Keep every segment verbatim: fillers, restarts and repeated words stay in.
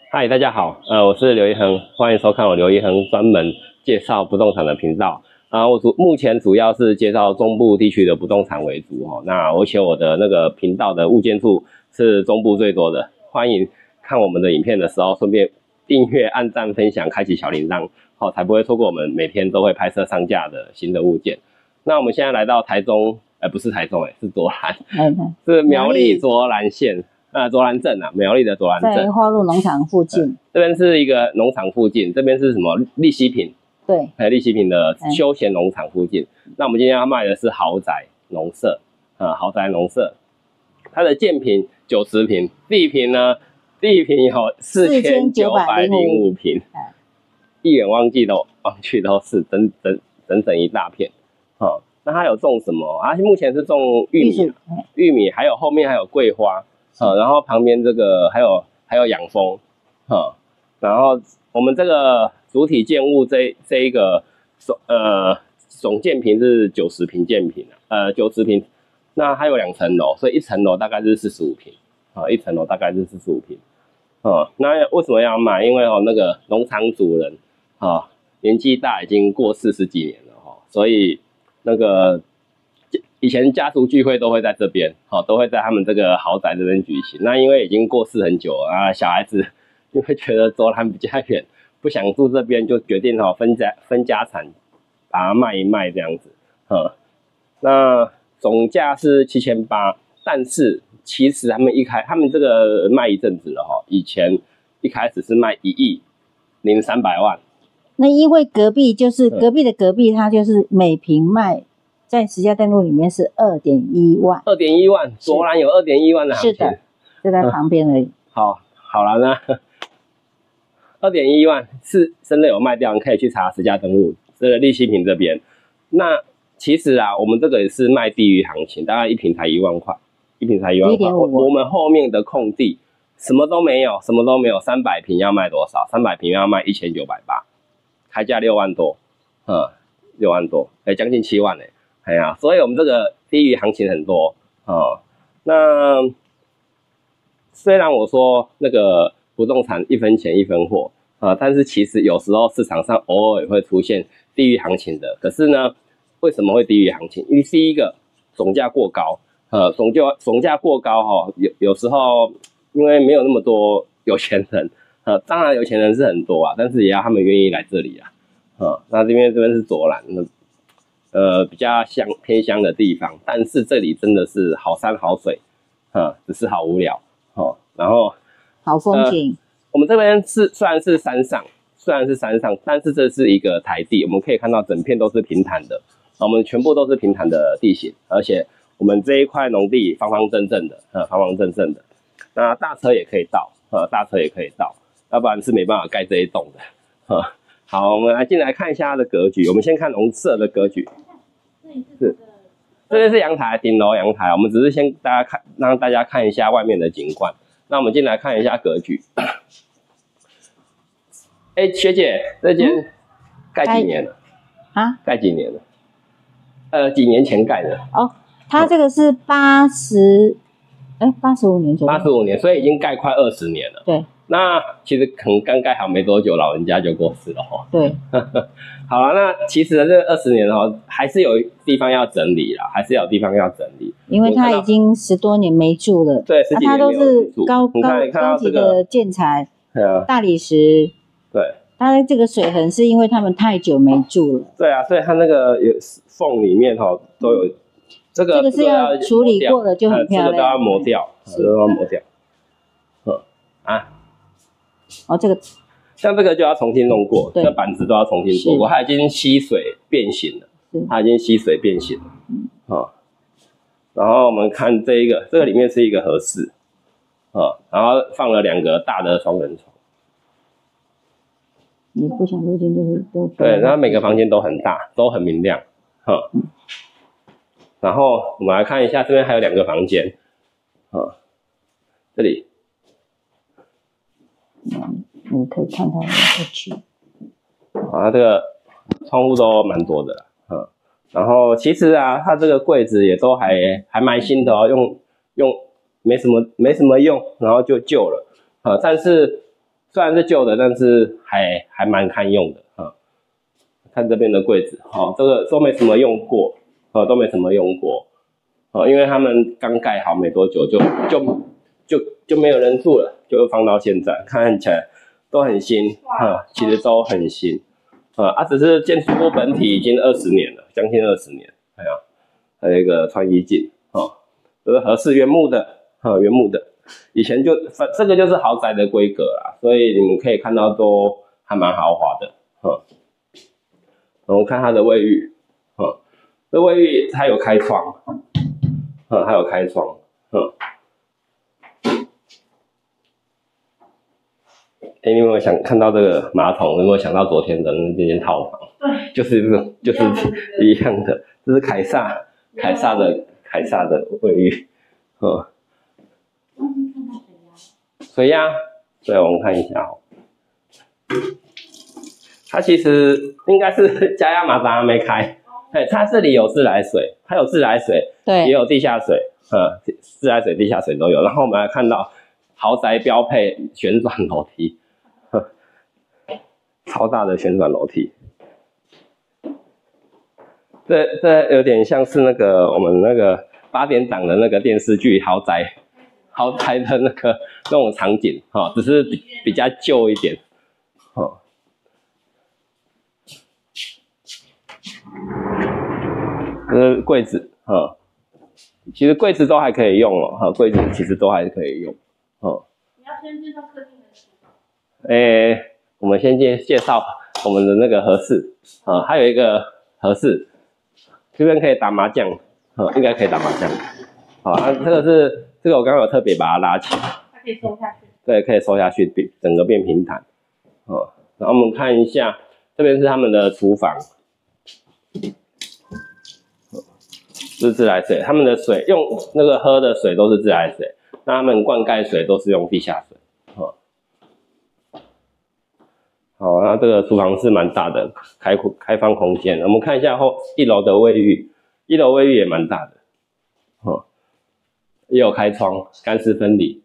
嗨，大家好，呃，我是刘一恒，欢迎收看我刘一恒专门介绍不动产的频道。啊、呃，我主目前主要是介绍中部地区的不动产为主哦。那而且我的那个频道的物件数是中部最多的，欢迎看我们的影片的时候，顺便订阅、按赞、分享、开启小铃铛，好、哦，才不会错过我们每天都会拍摄上架的新的物件。那我们现在来到台中，呃，不是台中，哎，是卓兰，嗯、是苗栗卓兰县。呃，卓兰镇啊，苗栗的卓兰镇， 在花路农场附近、呃。 这边是一个农场附近，这边是什么？利息坪。 对， 还有利息坪的休闲农场附近。嗯、那我们今天要卖的是豪宅农舍，呃，豪宅农舍，它的建坪九十坪，地坪呢，地坪有四千九百零五坪，一眼望去都望去都是整整整整一大片。哦，那它有种什么？啊，目前是种玉米，玉米，还有后面还有桂花。呃，然后旁边这个还有还有养蜂，呃，然后我们这个主体建物这这一个总呃总建坪是九十坪建坪呃九十坪，那它有两层楼，所以一层楼大概是四十五坪，啊、呃，一层楼大概是四十五坪，哦、呃，那为什么要买？因为哦那个农场主人啊、呃、年纪大，已经过四十几年了哈、哦，所以那个。以前家族聚会都会在这边，好、哦，都会在他们这个豪宅这边举行。那因为已经过世很久了啊，小孩子因为觉得卓兰比较远，不想住这边，就决定哈、哦、分家分家产，把它卖一卖这样子。嗯，那总价是七千八，但是其实他们一开，他们这个卖一阵子了哈、哦，以前一开始是卖一亿零三百万。 那因为隔壁就是隔壁的隔壁，它就是每坪卖。在实价登录里面是二点一万， 二点一万，卓兰有二点一万的行情， 是的，就在旁边而已。嗯、 好，好了，那二点一万是真的有卖掉，你可以去查实价登录这个利息坪这边。那其实啊，我们这个也是卖低于行情，大概一坪才一万块，一坪才一万块。我们后面的空地什么都没有，什么都没有，三百坪要卖多少？三百坪要卖一千九百八，开价六万多，嗯，六万多，哎、欸，将近七万哎、欸。哎呀，所以我们这个低于行情很多哦。那虽然我说那个不动产一分钱一分货啊、呃，但是其实有时候市场上偶尔也会出现低于行情的。可是呢，为什么会低于行情？因为第一个总价过高，呃，总价总价过高哈、哦，有有时候因为没有那么多有钱人，呃，当然有钱人是很多啊，但是也要他们愿意来这里啊。呃，那这边这边是卓兰那。呃，比较乡偏乡的地方，但是这里真的是好山好水，呃，只是好无聊哦。然后好风景、呃， 我们这边是虽然是山上，虽然是山上，但是这是一个台地，我们可以看到整片都是平坦的，我们全部都是平坦的地形，而且我们这一块农地方方正正的，呃，方方正正的，那大车也可以到，呃，大车也可以到，要不然是没办法盖这一栋的，呃。好，我们来进来看一下它的格局。我们先看农舍的格局，是，这边是阳台，顶楼阳台。我们只是先大家看，让大家看一下外面的景观。那我们进来看一下格局。哎、欸，学姐，这间盖几年了？啊？盖几年了？呃，几年前盖的。 哦，它这个是八十，哎，八十五年左右。 八十五年，所以已经盖快二十年了。 对。 那其实可能刚盖好没多久，老人家就过世了哈。 对， 好了，那其实这二十年哈，还是有地方要整理啦，还是有地方要整理。 因为他已经十多年没住了， 对，十几年没有住。 他都是高高高级的建材， 啊， 大理石。 对， 它这个水痕是因为他们太久没住了。 对啊，所以它那个有缝里面哈都有这个， 这个是要处理过的，就很漂亮。 这个都要磨掉，这个都要磨掉。嗯啊。 哦，这个像这个就要重新弄过，这板子都要重新做过，它已经吸水变形了，它已经吸水变形了。嗯，哦，然后我们看这一个，这个里面是一个和室，哦，然后放了两个大的双人床。 你不想入进就是都对，然后每个房间都很大，都很明亮，哈、嗯。然后我们来看一下，这边还有两个房间，啊，这里。 嗯，你可以看它的格局。 啊，这个窗户都蛮多的，嗯，然后其实啊，它这个柜子也都还还蛮新的哦，用用没什么没什么用，然后就旧了，啊，但是虽然是旧的，但是还还蛮堪用的啊。看这边的柜子，哦，这个都没什么用过，哦，都没什么用过，哦，因为他们刚盖好没多久就就就就没有人住了，就放到现在，看起来都很新，啊，其实都很新，啊，啊，只是建筑物本体已经二十年了，将近二十年，哎呀，还有一个穿衣镜，哦，这是和式原木的，啊，原木的，以前就这个就是豪宅的规格啦，所以你们可以看到都还蛮豪华的，嗯。我们看它的卫浴，嗯，这卫浴它有开窗，嗯，它有开窗，嗯。哎，你有没有想看到这个马桶？有没有想到昨天的那间套房？对，就是这种，就是一样的，这是凯撒，凯撒的凯撒的卫浴，嗯。水压，对，我们看一下哦。它其实应该是加压马达还没开，对，它这里有自来水，它有自来水，对，也有地下水，呃，自来水、地下水都有。然后我们来看到豪宅标配旋转楼梯，呵，超大的旋转楼梯，这这有点像是那个我们那个八点档的那个电视剧豪宅，豪宅的那个那种场景，哈，只是比比较旧一点，哦。这是柜子，哈，其实柜子都还可以用哦，哈，柜子其实都还可以用，哦。你要先介绍客厅的厨房。诶，我们先介介绍我们的那个和室，啊，还有一个和室，这边可以打麻将，啊，应该可以打麻将，好，啊，这个是这个我刚刚有特别把它拉起来，它可以收下去，对，可以收下去，变整个变平坦，哦，然后我们看一下，这边是他们的厨房。是自来水，他们的水用那个喝的水都是自来水，那他们灌溉水都是用地下水。哦，好，那这个厨房是蛮大的，开开放空间。我们看一下后一楼的卫浴，一楼卫浴也蛮大的，哦，也有开窗，干湿分离。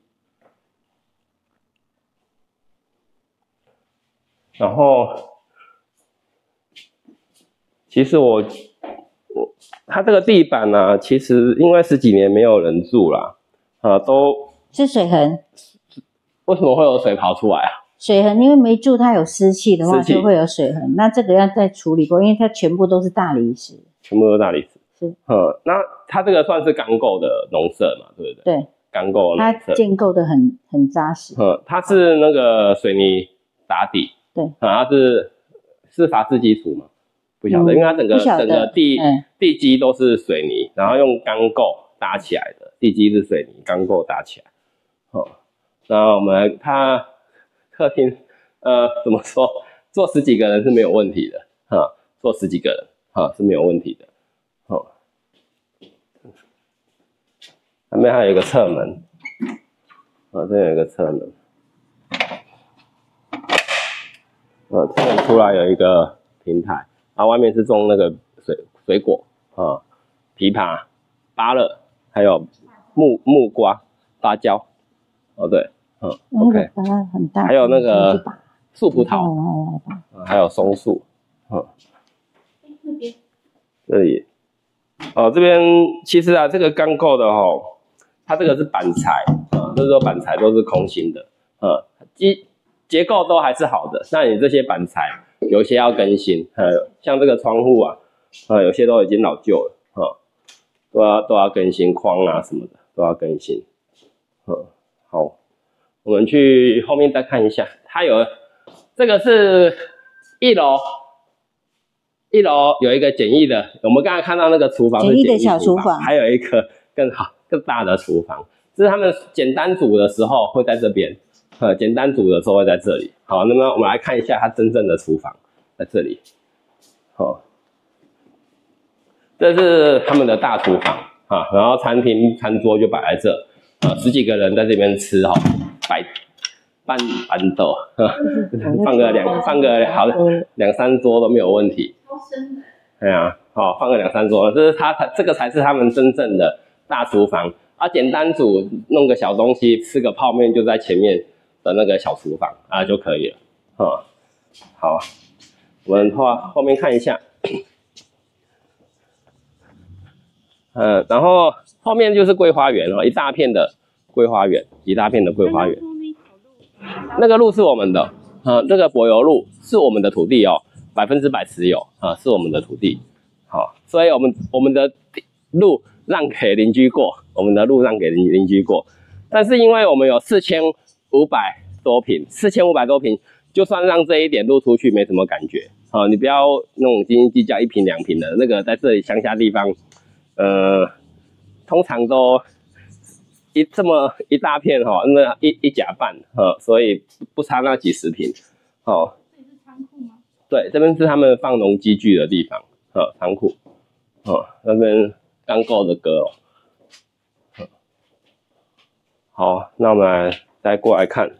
然后，其实我。它这个地板呢、啊，其实因为十几年没有人住啦，啊，都是水痕。 为什么会有水跑出来啊？ 水痕，因为没住，它有湿气的话就会有水痕。那这个要再处理过，因为它全部都是大理石。 全部都是大理石。 是。 嗯，那它这个算是钢构的农舍嘛，对不对？对。钢构的农舍。 它建构的很很扎实。 嗯，它是那个水泥打底。对。啊，它是是筏式基础嘛？不晓得，因为它整个整个地、嗯、地基都是水泥，然后用钢构搭起来的，地基是水泥，钢构搭起来。哦，然后我们它客厅，呃，怎么说，坐十几个人是没有问题的，哈、嗯，坐十几个人，哈、嗯，是没有问题的。哦，旁边还有一个侧门，啊，这有一个侧门，呃，侧门出来有一个平台。然后外面是种那个水水果啊，枇杷、芭乐，还有木木瓜、芭蕉。哦，对，嗯 ，OK， 很大。 还有那个树葡萄，嗯、还有松树，嗯。这里，哦，这边其实啊，这个钢构的哦，它这个是板材啊，这时候板材都是空心的，呃、嗯，基结构都还是好的。那你这些板材。有些要更新，呃，像这个窗户啊，呃，有些都已经老旧了，啊、呃，都要都要更新框啊什么的，都要更新。嗯，好，我们去后面再看一下，它有这个是一楼，一楼有一个简易的，我们刚才看到那个厨房是简易的小厨房，还有一个更好更大的厨房，这是他们简单煮的时候会在这边。呃，简单煮的时候会在这里。好，那么我们来看一下它真正的厨房，在这里。好，这是他们的大厨房啊，然后餐厅餐桌就摆在这，啊，十几个人在这边吃哈，摆半板豆，放个两放个好两三桌都没有问题。对啊，好，放个两三桌，这是他这个才是他们真正的大厨房啊，简单煮弄个小东西，吃个泡面就在前面。 的那个小厨房啊就可以了。嗯，好，我们后后面看一下。嗯，然后后面就是桂花园哦，一大片的桂花园，一大片的桂花园。那个路是我们的，啊，这个柏油路是我们的土地哦，百分之百持有啊，是我们的土地。好，所以我们我们的路让给邻居过，我们的路让给邻邻居过。但是因为我们有四千五百多坪，四千五百多坪，就算让这一点路出去，没什么感觉。好，你不要那种斤斤计较一坪两坪的那个，在这里乡下地方。呃，通常都一这么一大片哈、哦，那一一甲半哈、哦，所以不差那几十坪。哦， 这里是仓库吗？ 对，这边是他们放农机具的地方，哦，仓库。哦，那边刚够的阁楼。哦、好，那我们来再过来看，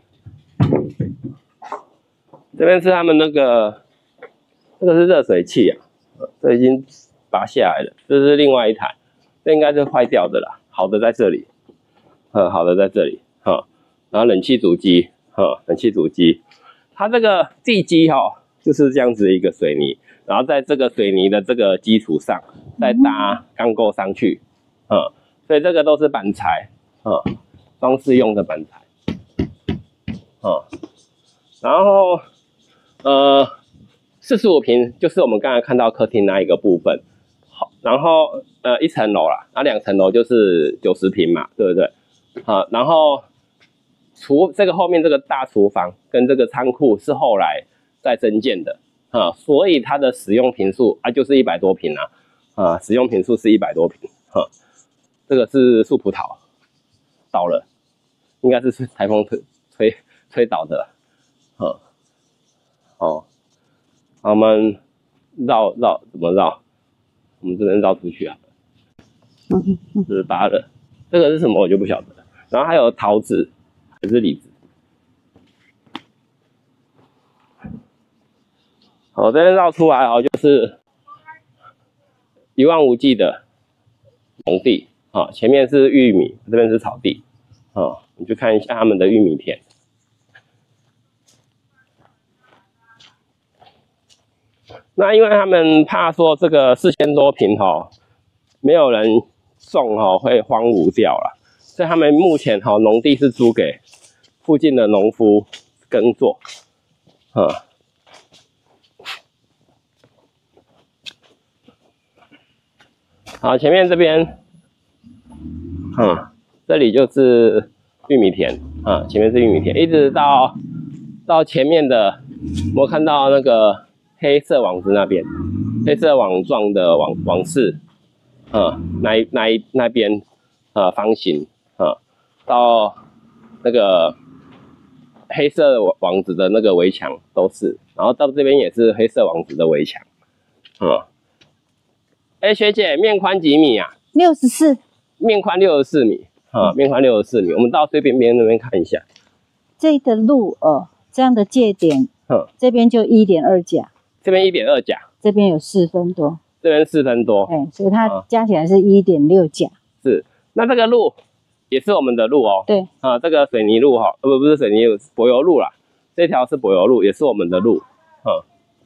这边是他们那个，这个是热水器啊，这已经拔下来了，这是另外一台，这应该是坏掉的啦，好的在这里，呃，好的在这里，哈、哦，然后冷气主机，哈、哦，冷气主机，它这个地基哈、哦、就是这样子一个水泥，然后在这个水泥的这个基础上再搭钢构上去，嗯，所以这个都是板材，嗯，装饰用的板材，嗯，然后呃四十五坪就是我们刚才看到客厅那一个部分。然后呃一层楼啦，那两层楼就是九十坪嘛，对不对？啊，然后厨这个后面这个大厨房跟这个仓库是后来再增建的啊，所以它的使用坪数啊就是一百多坪啊，啊，使用坪数是一百多坪，哈、啊，这个是树葡萄倒了，应该是台风吹吹吹倒的，啊，好，我们绕绕怎么绕？我们这边绕出去啊，这是八的，这个是什么我就不晓得了。然后还有桃子，还是李子。好，这边绕出来哦，就是一望无际的农地啊，前面是玉米，这边是草地啊，你去看一下他们的玉米田。那因为他们怕说这个四千多坪哈，没有人种哈，会荒芜掉了，所以他们目前哈农地是租给附近的农夫耕作，嗯。好，前面这边，嗯，这里就是玉米田啊，前面是玉米田，一直到到前面的，我看到那个黑色网子那边，黑色网状的网网室，啊，那一那一那边，呃，方形，啊，到那个黑色网子的那个围墙都是，然后到这边也是黑色网子的围墙，啊。哎、欸，学姐，面宽几米啊？ 六十四， 面宽六十四米啊，面宽六十四米。我们到最边边那边看一下， 这个路哦，这样的界点， 嗯， 这边就一点二甲， 这边一点二甲， 这边有四分多， 这边四分多， 哎、欸，所以它加起来是一点六甲。 是，那这个路也是我们的路哦。 对啊，这个水泥路哈，呃不不是水泥路，柏油路啦，这条是柏油路，也是我们的路，嗯。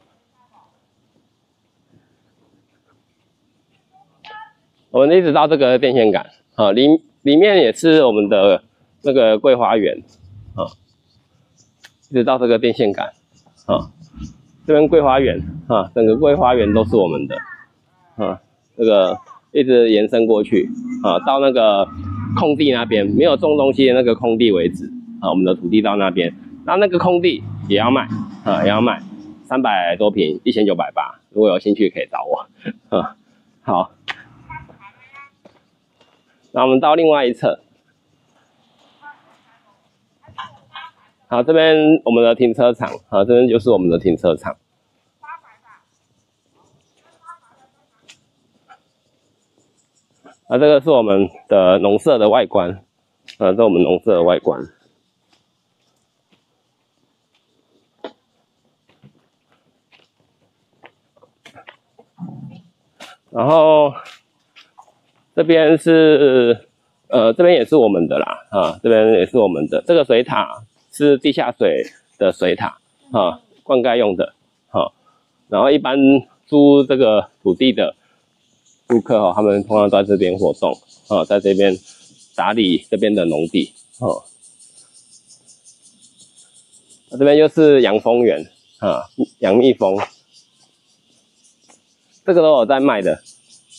我们一直到这个电线杆啊，里里面也是我们的那个桂花园啊，一直到这个电线杆啊，这边桂花园啊，整个桂花园都是我们的啊，这个一直延伸过去啊，到那个空地那边没有种东西的那个空地为止啊，我们的土地到那边，那那个空地也要卖啊，也要卖三百多坪，一千九百八，如果有兴趣可以找我啊，好。那我们到另外一侧，好，这边我们的停车场，好，这边就是我们的停车场。啊，这个是我们的农舍的外观，啊，这是我们农舍的外观。然后。这边是，呃，这边也是我们的啦，啊，这边也是我们的。这个水塔是地下水的水塔啊，灌溉用的啊。然后一般租这个土地的顾客哦，他们通常都在这边活动啊，在这边打理这边的农地哦。这边就是养蜂园啊，养蜜蜂，这个都有在卖的。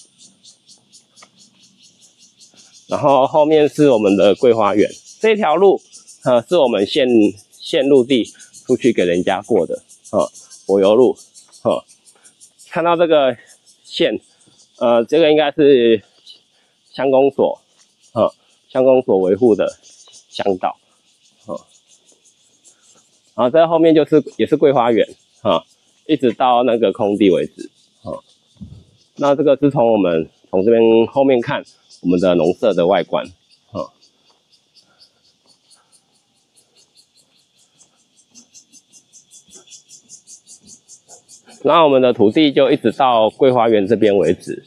然后后面是我们的桂花园，这条路呃是我们线线路地出去给人家过的啊，柏油路啊。看到这个线，呃，这个应该是乡公所啊，乡公所维护的乡道啊。然后在后面就是也是桂花园啊，一直到那个空地为止啊。那这个是从我们从这边后面看我们的农舍的外观啊。然后我们的土地就一直到桂花园这边为止。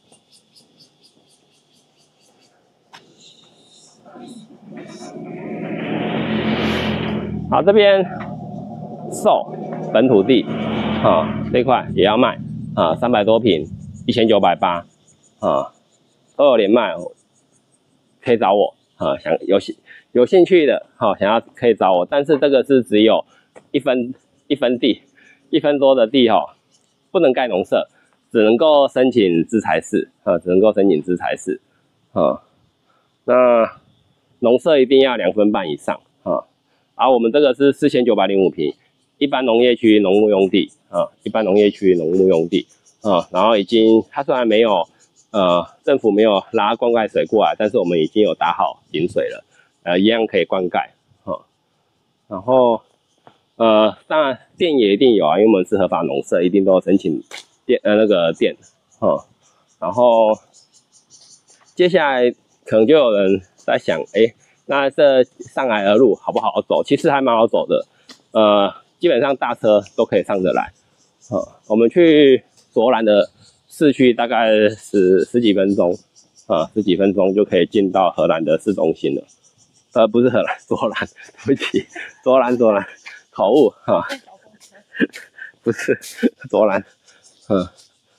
好，这边售本土地啊，这块也要卖啊，三百多坪，一千九百八啊，都有连卖，可以找我啊，想有兴有兴趣的哈、啊，想要可以找我，但是这个是只有一分一分地，一分多的地哈、哦，不能盖农舍，只能够申请资材室啊，只能够申请资材室啊，那农舍一定要两分半以上啊。而、啊、我们这个是四千九百零五坪，一般农业区农牧用地啊，一般农业区农牧用地啊，然后已经它虽然没有呃政府没有拉灌溉水过来，但是我们已经有打好井水了，呃一样可以灌溉啊。然后呃当然电也一定有啊，因为我们是合法农舍，一定都有申请电呃那个电啊。然后接下来可能就有人在想，哎。那这上来的路好不好走？其实还蛮好走的，呃，基本上大车都可以上得来。呃，我们去卓兰的市区大概十十几分钟，啊、呃，十几分钟就可以进到荷兰的市中心了。呃，不是荷兰，卓兰，对不起，卓兰，卓兰，口误哈，不是卓兰，嗯。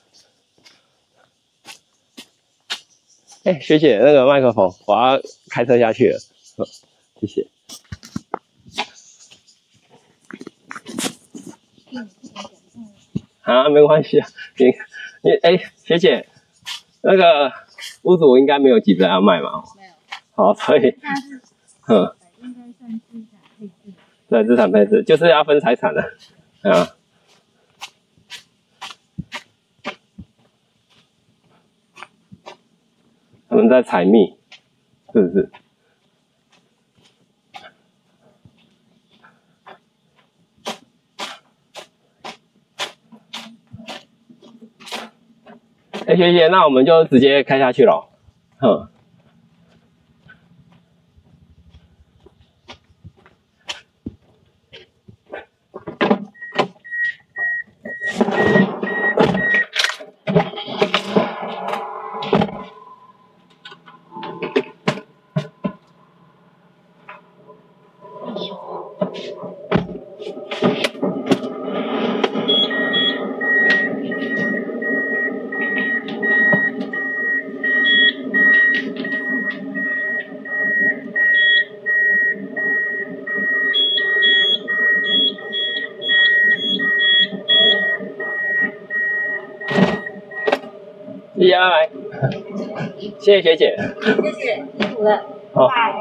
哎、欸，学姐，那个麦克风，我要开车下去了。嗯，谢谢。啊，没关系啊，你你哎、欸，学姐，那个屋主应该没有急着要卖嘛？没有。好，所以，嗯，应该算资产配置。对，资产配置就是要分财产的，啊。他们在采蜜，是不是？哎、欸，学姐，那我们就直接开下去了。哼。谢谢拜拜，谢谢学姐， 谢谢辛苦了， 好。 拜。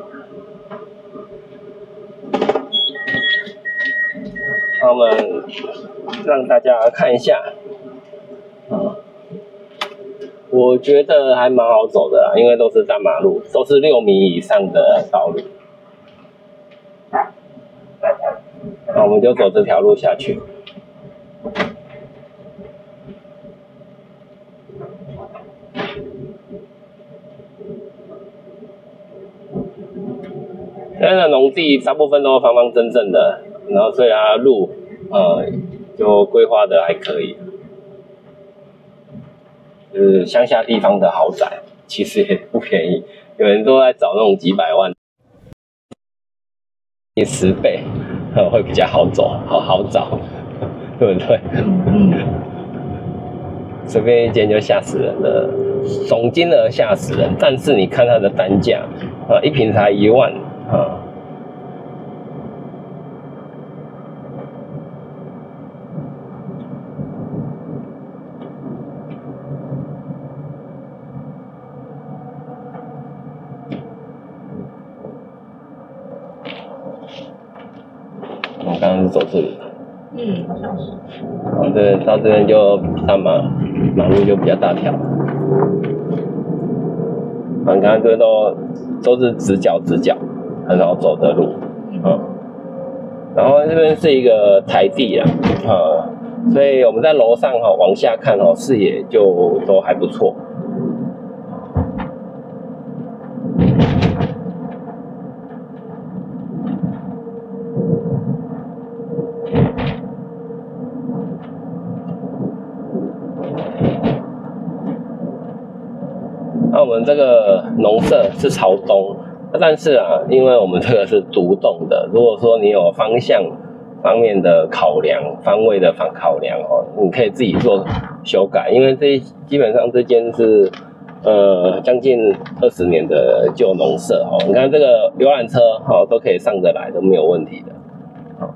我们让大家看一下，啊，我觉得还蛮好走的啦，因为都是大马路，都是六米以上的道路。那我们就走这条路下去。现在的农地大部分都方方正正的，然后所以它路呃就规划的还可以，就是乡下地方的豪宅，其实也不便宜，有人都在找那种几百万。 十倍，呃，会比较好走，好好找，对不对？嗯。随便一间就吓死人了，总金额吓死人，但是你看它的单价，啊，一坪才一万，啊。我们刚刚是走这里。 嗯，好像是。 然后这到这边就大马马路就比较大条。你看这都都是直角直角，很好走的路。嗯。然后这边是一个台地啦，啊、嗯，所以我们在楼上哈、喔、往下看哈、喔、视野就都还不错。那我们这个农舍是朝东，但是啊，因为我们这个是独栋的，如果说你有方向方面的考量、方位的反考量哦，你可以自己做修改。因为这基本上这间是呃将近二十年的旧农舍哦，你看这个游览车哦都可以上得来，都没有问题的。哦，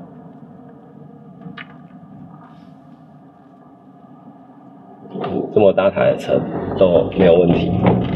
这么大台的车都没有问题。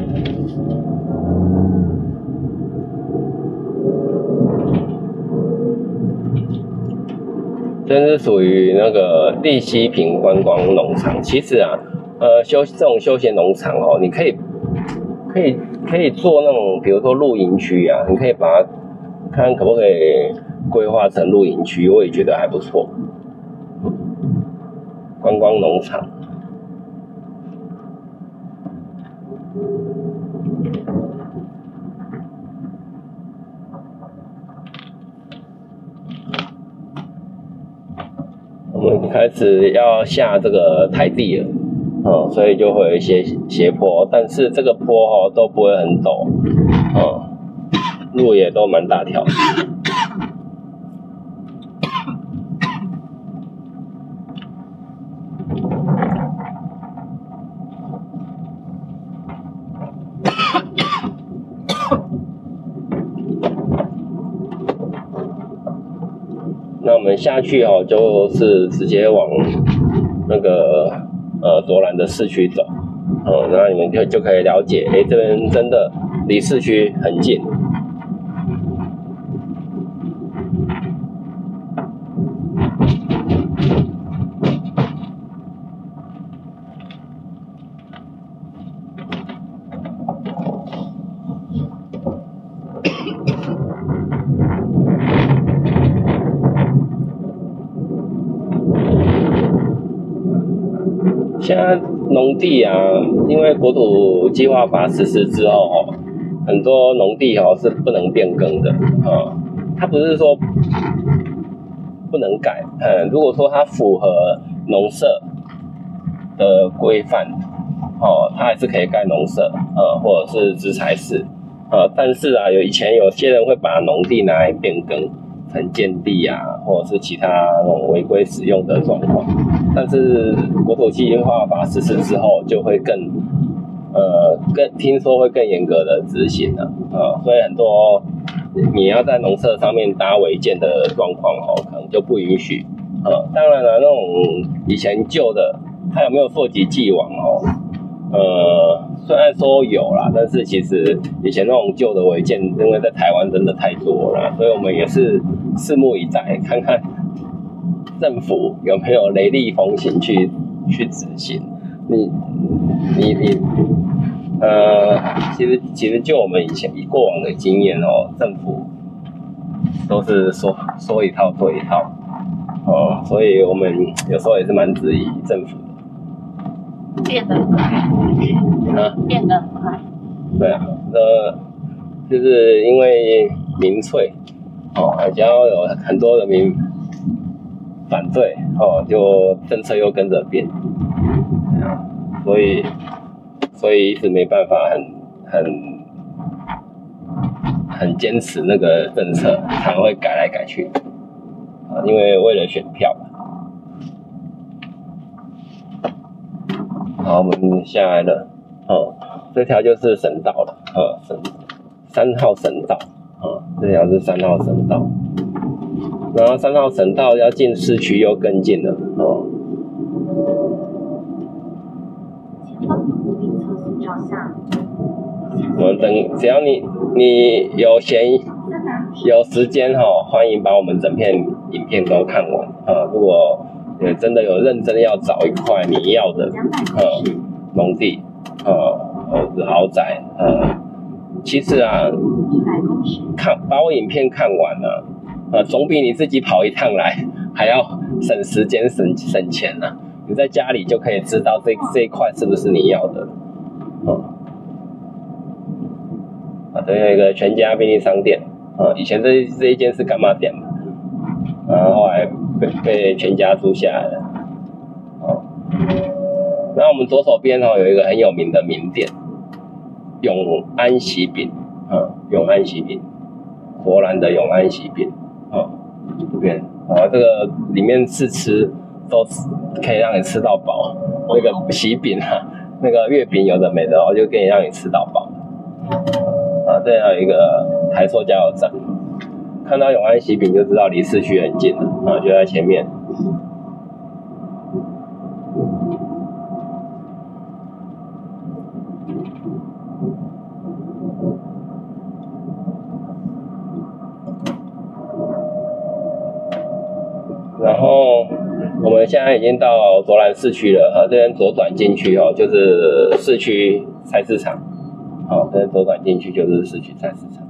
这是属于那个立溪坪观光农场。其实啊，呃，休这种休闲农场哦，你可以可以可以做那种，比如说露营区啊，你可以把它看可不可以规划成露营区，我也觉得还不错。观光农场。我们开始要下这个台地了，哦，所以就会有一些斜坡，但是这个坡哦都不会很陡，哦，路也都蛮大条。那我们下去哦，就是直接往那个呃卓兰的市区走，哦，那你们就就可以了解，哎，这边真的离市区很近。现在农地啊，因为国土计划法实施之后哦，很多农地哦是不能变更的啊。它不是说不能改，嗯，如果说它符合农舍的规范，哦，它还是可以盖农舍，呃，或者是植材室，呃，但是啊，有以前有些人会把农地拿来变更成建地啊，或者是其他那种违规使用的状况。但是国土计划法实施之后，就会更呃更听说会更严格的执行了啊、呃，所以很多你要在农舍上面搭违建的状况哦，可能就不允许。呃，当然了，那种以前旧的，它有没有溯及既往哦？呃，虽然说有啦，但是其实以前那种旧的违建，因为在台湾真的太多了，所以我们也是拭目以待，看看政府有没有雷厉风行去去执行。你你你，呃，其实其实就我们以前以过往的经验哦，政府都是说说一套做一套，哦，所以我们有时候也是蛮质疑政府的。 变得很快，啊，变得很快。 对啊，呃，就是因为民粹，哦，只要有很多人民反对，哦，就政策又跟着变，所以所以一直没办法很很很坚持那个政策，常会改来改去啊，因为为了选票。好，我们下来了，哦，这条就是省道了，呃，省三号省道，啊，这条是三号省道，然后三号省道要进市区又更近了，哦。前方有目的测速照相。我们等，只要你你有闲有时间哈、哦，欢迎把我们整片影片都看完啊。如果也真的有认真要找一块你要的呃农地呃或者豪宅呃，其实啊，看把我影片看完了、啊，呃总比你自己跑一趟来还要省时间省省钱呢、啊。你在家里就可以知道这这一块是不是你要的，嗯。啊，这边有一个全家便利商店，啊，以前这这一间是干妈店嘛，然后后来被被全家租下来了，啊，那我们左手边哦有一个很有名的名店，永安喜饼，啊，永安喜饼，荷兰的永安喜饼，啊，这边啊这个里面试吃都可以让你吃到饱，那个喜饼啊，那个月饼有的没的，我就可以让你吃到饱。啊，这还有一个台塑加油站，看到永安喜饼就知道离市区很近了啊，就在前面。然后我们现在已经到卓兰市区了，啊，这边左转进去哦，就是市区菜市场。好，这边左转进去就是市区菜市场。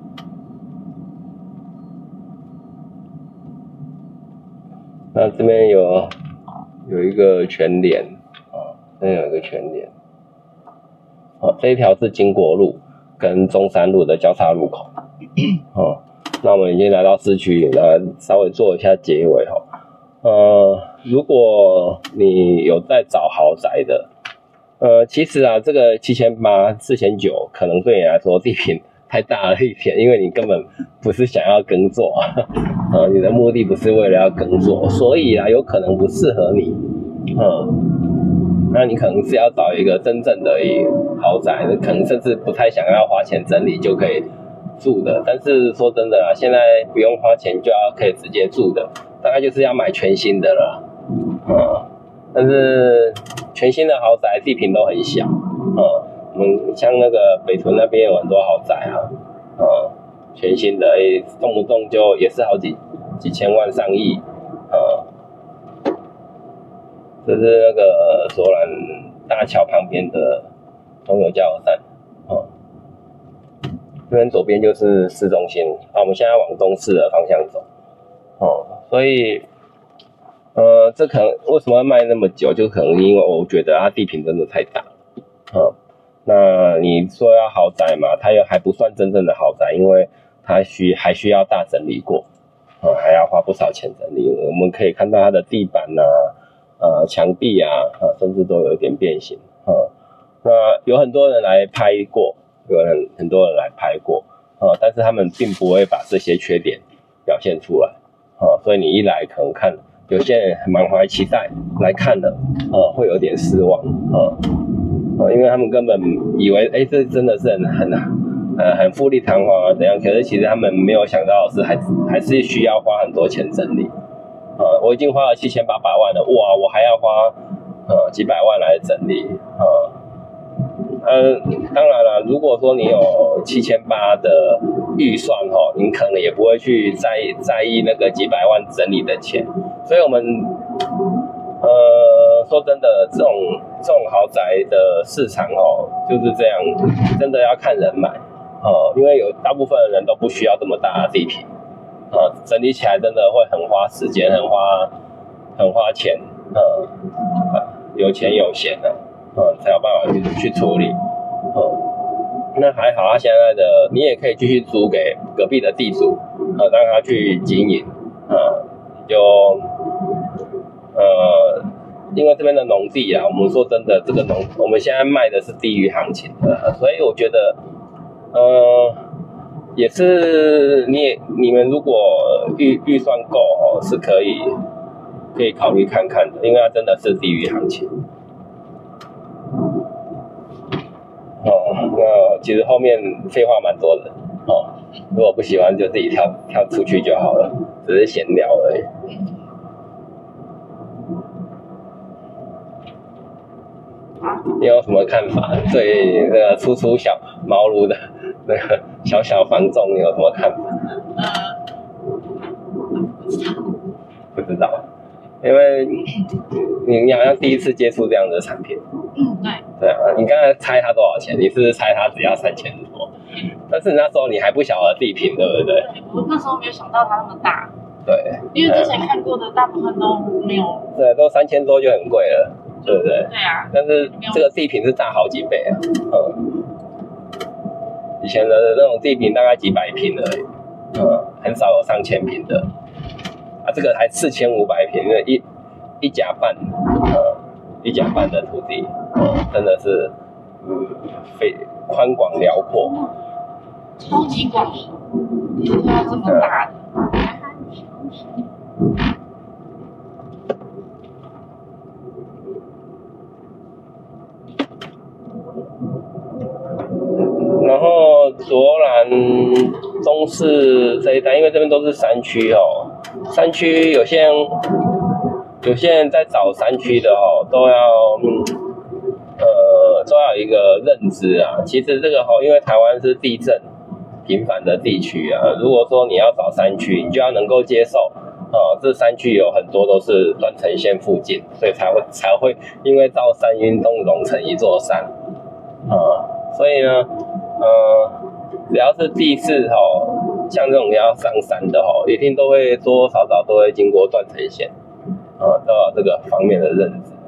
那这边有有一个全联啊，这边有一个全联。好，这一条是经国路跟中山路的交叉路口。好，那我们已经来到市区，来稍微做一下结尾哈。呃，如果你有在找豪宅的。呃，其实啊，这个七千八、四千九，可能对你来说地坪太大了一点，因为你根本不是想要耕作啊，呃，你的目的不是为了要耕作，所以啊，有可能不适合你，嗯，那你可能是要找一个真正的豪宅，可能甚至不太想要花钱整理就可以住的。但是说真的啊，现在不用花钱就要可以直接住的，大概就是要买全新的了，嗯。但是全新的豪宅地坪都很小，嗯，我们像那个北屯那边有很多豪宅啊，嗯，全新的，诶，动不动就也是好几几千万上亿，嗯，这是那个卓兰大桥旁边的中油加油站，嗯，这边左边就是市中心，啊，我们现在往东市的方向走，哦、嗯，所以。呃，这可能为什么要卖那么久，就可能因为我觉得它地坪真的太大，嗯，那你说要豪宅嘛，它又还不算真正的豪宅，因为它需还需要大整理过，嗯，还要花不少钱整理。我们可以看到它的地板啊，呃，墙壁啊，啊，甚至都有一点变形，嗯，那有很多人来拍过，有很很多人来拍过，啊，但是他们并不会把这些缺点表现出来，啊，所以你一来可能看。有些人满怀期待来看的，呃，会有点失望，呃，呃，因为他们根本以为，哎、欸，这真的是很很呃很富丽堂皇啊怎样？可是其实他们没有想到的是还，还还是需要花很多钱整理，呃，我已经花了七千八百万了，哇，我还要花呃几百万来整理，呃。呃，当然了，如果说你有七千八的预算哦，你可能也不会去在意在意那个几百万整理的钱。所以我们呃说真的，这种这种豪宅的市场哦就是这样，真的要看人买哦，因为有大部分的人都不需要这么大的地皮，呃，整理起来真的会很花时间，很花很花钱，呃，有钱有闲的。嗯，才有办法去去处理，嗯，那还好，他现在的你也可以继续租给隔壁的地主，呃，让他去经营，呃，就呃，因为这边的农地啊，我们说真的，这个农我们现在卖的是低于行情的，所以我觉得，呃， 也是你也你们如果预预算够哦，是可以可以考虑看看的，因为它真的是低于行情。哦，那其实后面废话蛮多的哦，如果不喜欢就自己跳跳出去就好了，只是闲聊而已。你有什么看法？对那个初出小茅庐的那个小小房仲，你有什么看法？不知道，因为你你好像第一次接触这样的产品。 嗯，对。 对啊，你刚才猜它多少钱？你是不是猜它只要三千多？嗯。但是那时候你还不晓得地坪，对不对？ 对，我那时候没有想到它那么大。 对。 因为之前看过的大部分都没有。 对，都三千多就很贵了。对不对？ 对啊， 但是这个地坪是大好几倍啊，嗯，以前的那种地坪大概几百坪而已，嗯，很少有上千坪的，啊，这个还四千五百坪，一一甲半，嗯，一甲半的土地，嗯，真的是，嗯，非宽广辽阔， 超级广，就是它这么大的。 然后卓兰、中市这一带，因为这边都是山区哦，山区有些人有些人在找山区的哦，都要嗯呃都要有一个认知啊。其实这个哦，因为台湾是地震频繁的地区啊，如果说你要找山区，你就要能够接受啊、呃，这山区有很多都是断层线附近，所以才会才会因为造山运动融成一座山啊、呃，所以呢。呃，只要是地势哦，像这种要上山的哦，一定都会多多少少都会经过断层线，啊、呃，都有这个方面的认知。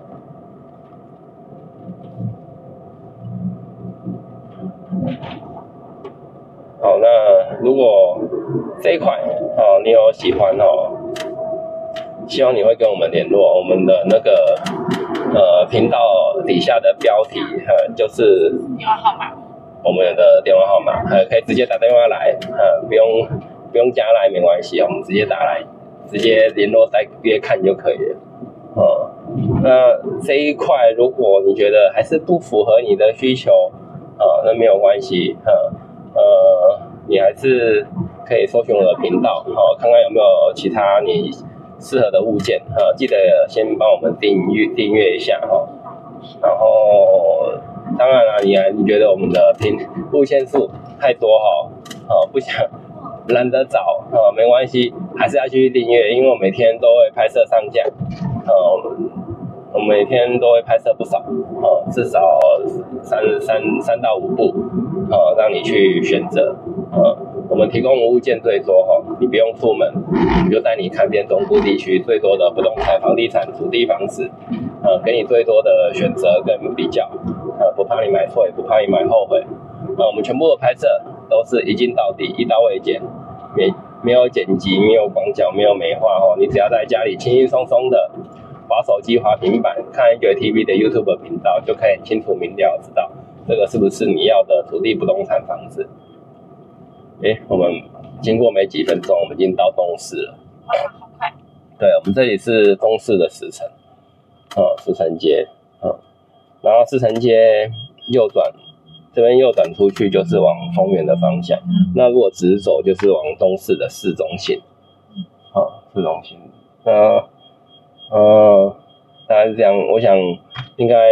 好，那如果这一块哦，你有喜欢哦，希望你会跟我们联络，我们的那个呃频道底下的标题呃就是电话号码。 我们的电话号码，呃，可以直接打电话来，呃，不用不用加来没关系，我们直接打来，直接联络再约看就可以了。哦、嗯，那这一块如果你觉得还是不符合你的需求，呃，那没有关系，呃呃，你还是可以搜寻我的频道，好、呃，看看有没有其他你适合的物件，呃，记得先帮我们订阅订阅一下哈、呃，然后。当然了，你啊，你觉得我们的频路线数太多哈，哦，不想懒得找，哦，没关系，还是要继续订阅，因为我每天都会拍摄上架，哦，我每天都会拍摄不少，哦，至少三三三到五部，哦，让你去选择，哦，我们提供物件最多哈，你不用出门，我们就带你看遍中部地区最多的不动产、房地产、土地、房子，呃，给你最多的选择跟比较。呃，不怕你买错，也不怕你买后悔。呃，我们全部的拍摄都是一镜到底，一刀未剪，没没有剪辑，没有广角，没有美化哦。你只要在家里轻轻松松的滑手机、滑平板，看 A G T V 的 YouTube 频道，就可以清楚明了知道这个是不是你要的土地、不动产、房子。诶，我们经过没几分钟，我们已经到东市了。 好快。对， 我们这里是东市的石城，呃，石城街，嗯。然后石城街右转，这边右转出去就是往丰原的方向。那如果直走就是往东市的市中心，啊、哦，市中心。那呃，大概是这样。我想应该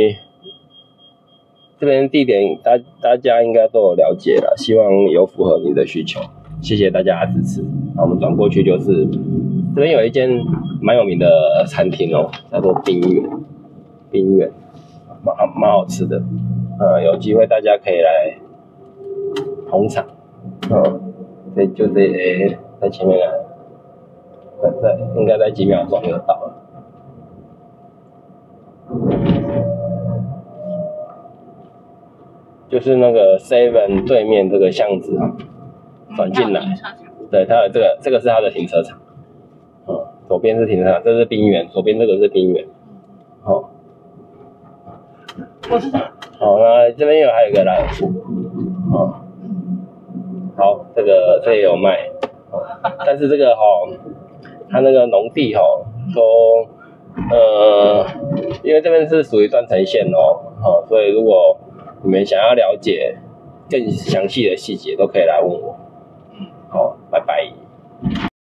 这边地点大大家应该都有了解了，希望有符合你的需求。谢谢大家的支持。那我们转过去就是这边有一间蛮有名的餐厅哦，叫做冰园，冰园。蛮蛮好吃的，呃，有机会大家可以来捧场，嗯，这就这、欸、在前面来，在应该在几秒钟就到了，就是那个 Seven 对面这个巷子啊，转进来，对，它的这个这个是它的停车场，嗯，左边是停车场，这是冰园，左边这个是冰园，哦。 我知道。 好，那这边有还有一个来福，哦， 好，这个这也有卖，但是这个哈、哦，它那个农地哈、哦、都呃，因为这边是属于断层线哦，好、哦，所以如果你们想要了解更详细的细节，都可以来问我。好。